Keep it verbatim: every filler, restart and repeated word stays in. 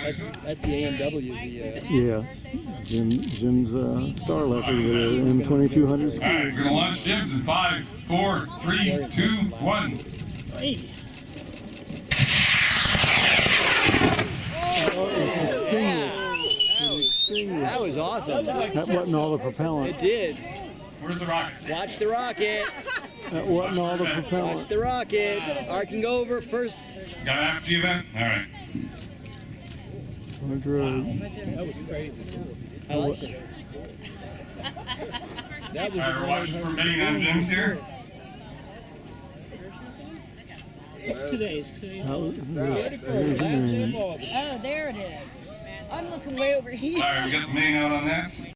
That's, that's the A M W. The, uh... Yeah, Jim, Jim's uh, Star Leopard with an M twenty-two hundred All right, we're going to launch Jim's in five, four, three, two, one. Hey. Oh, it's extinguished. That was, extinguished. that was awesome. That wasn't all the propellant. It did. Where's the rocket? Watch the rocket. That wasn't all the Watch propellant. the rocket. Arcing over first. Got an apogee event? All right. Hard road. That was crazy. I like it. That was All right, we're watching for mini on Jim's here. It's today. It's today. Oh, there's, there's your name. Oh, there it is. I'm looking way over here. All right, we got the main out on that.